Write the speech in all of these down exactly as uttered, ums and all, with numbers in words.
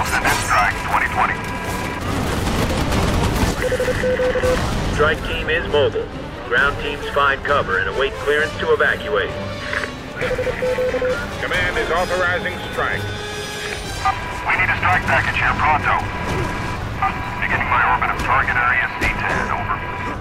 We'll send in strike twenty twenty. Strike team is mobile. Ground teams find cover and await clearance to evacuate. Command is authorizing strike. We need a strike package here pronto. Beginning my orbit of target area C ten, over.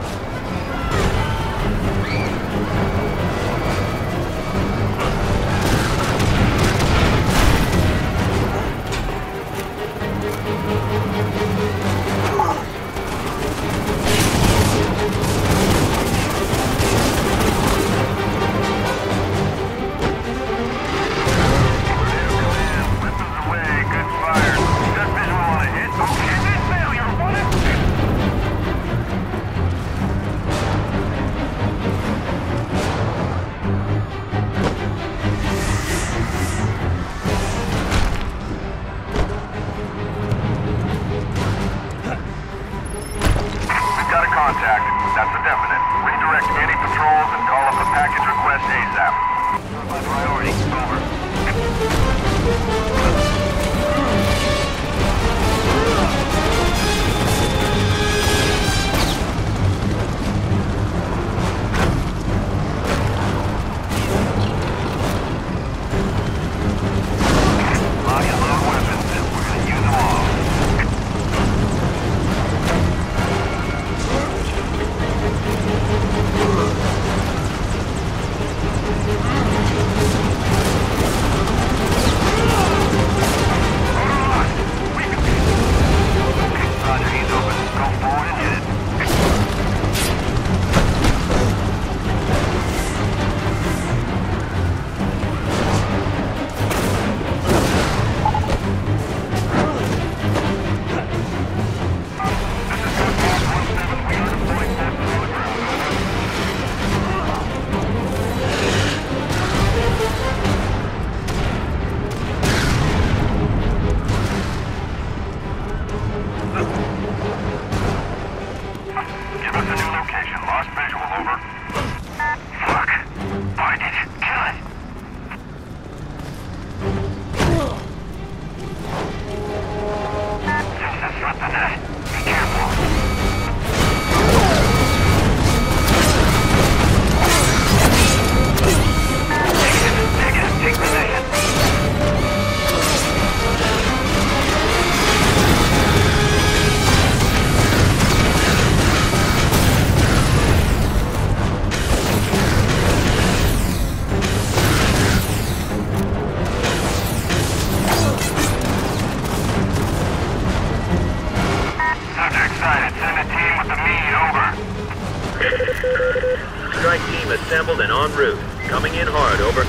Assembled and en route. Coming in hard, over.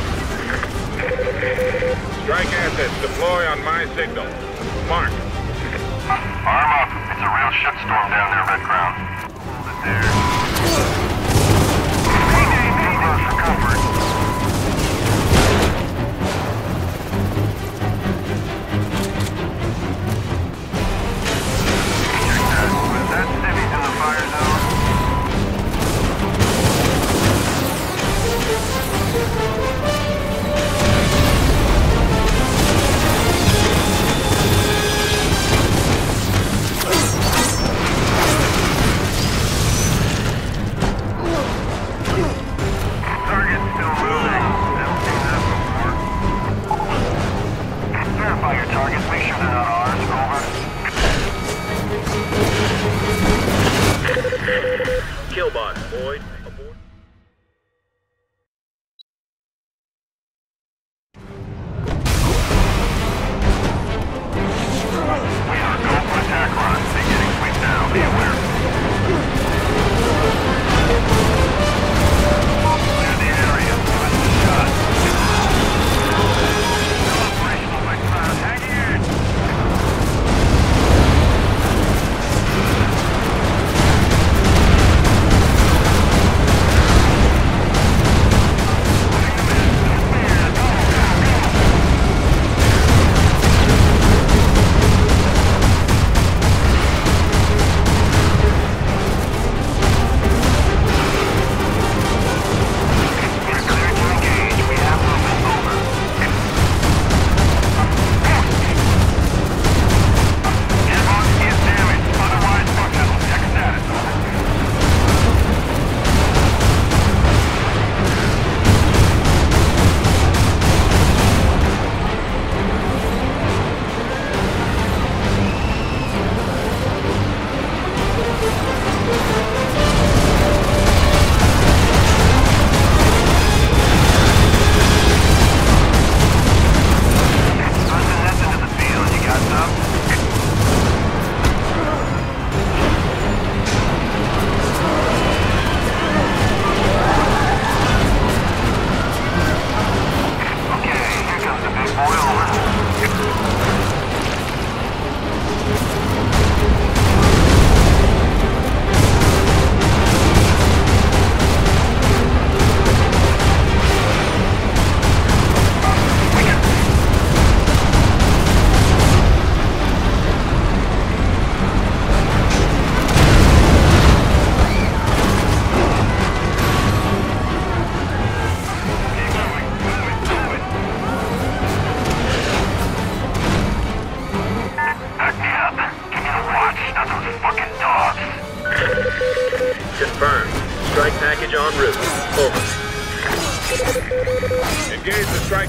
Strike assets deploy on my signal. Mark. Arm up. It's a real shitstorm down there, Red Crown. Hold it there. Too close for comfort. Check that. Was that civvies in the fire zone? Killbot, Boyd. Aboard. We are go for attack run. Beginning sweep now. Be aware. Clear the area. Give us a shot. Still operational, Red Crown. Hang in.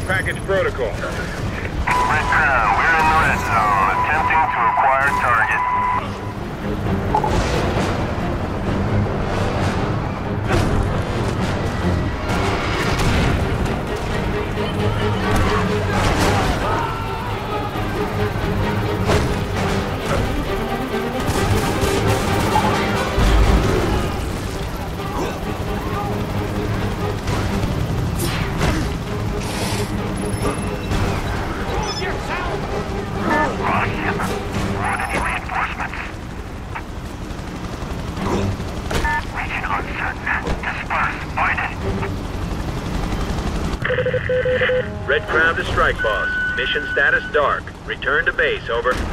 package protocol. Red Crown, we're in the red zone, attempting to acquire target. Red Crown to Strike Boss. Mission status dark. Return to base, over. I'm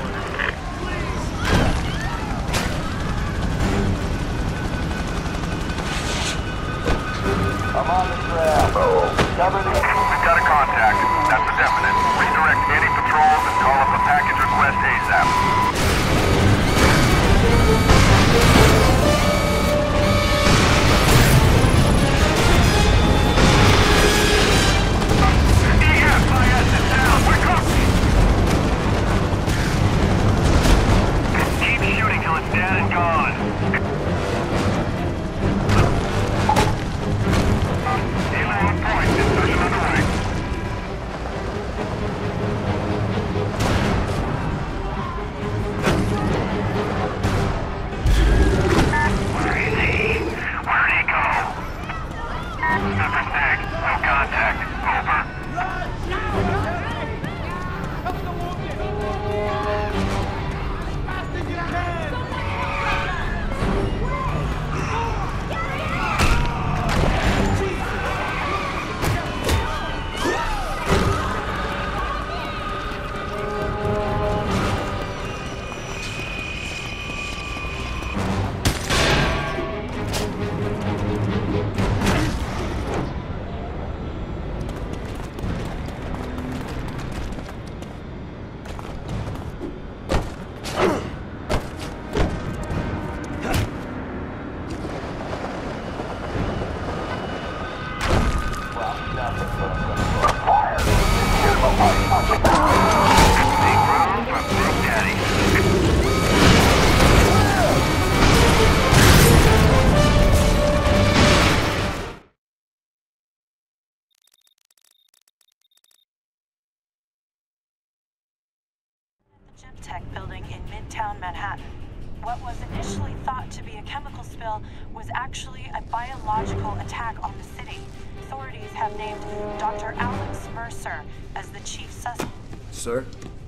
on the trail. Cover the... We've got a contact. That's a definite. Redirect any patrols and call up a package request ASAP. Gemtech building in Midtown Manhattan. What was initially thought to be a chemical spill was actually a biological attack on the city. Authorities have named Doctor Alex Mercer as the chief suspect. Sir?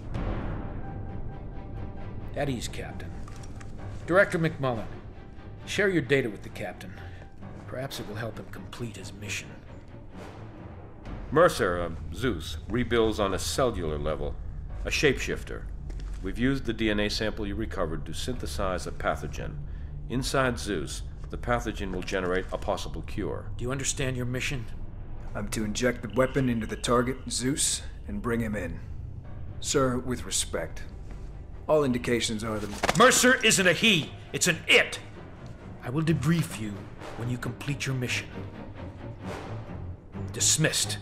At ease, Captain. Director McMullen, share your data with the Captain. Perhaps it will help him complete his mission. Mercer, uh, Zeus, rebuilds on a cellular level. A shapeshifter. We've used the D N A sample you recovered to synthesize a pathogen. Inside Zeus, the pathogen will generate a possible cure. Do you understand your mission? I'm to inject the weapon into the target, Zeus, and bring him in. Sir, with respect, all indications are that... Mercer isn't a he, it's an it! I will debrief you when you complete your mission. Dismissed.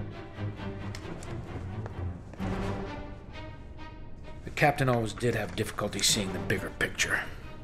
The Captain always did have difficulty seeing the bigger picture.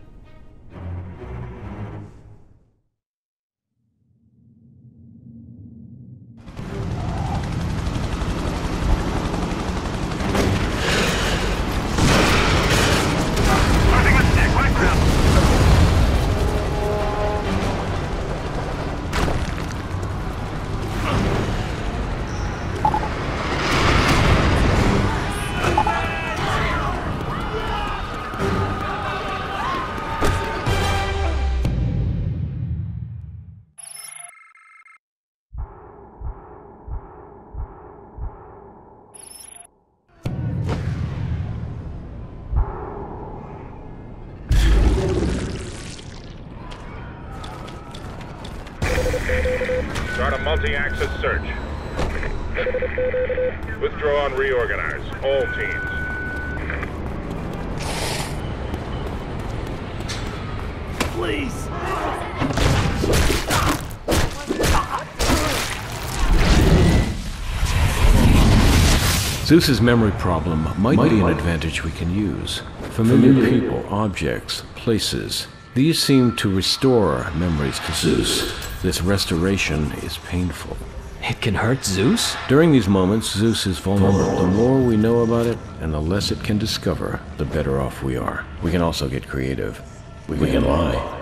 Start a multi-axis search. Withdraw and reorganize. All teams. Please! Zeus's memory problem might, might be an advantage we can use. Familiar people, objects, places. These seem to restore memories to Zeus. This restoration is painful. It can hurt Zeus? During these moments, Zeus is vulnerable. The more we know about it, and the less it can discover, the better off we are. We can also get creative. We, we can lie.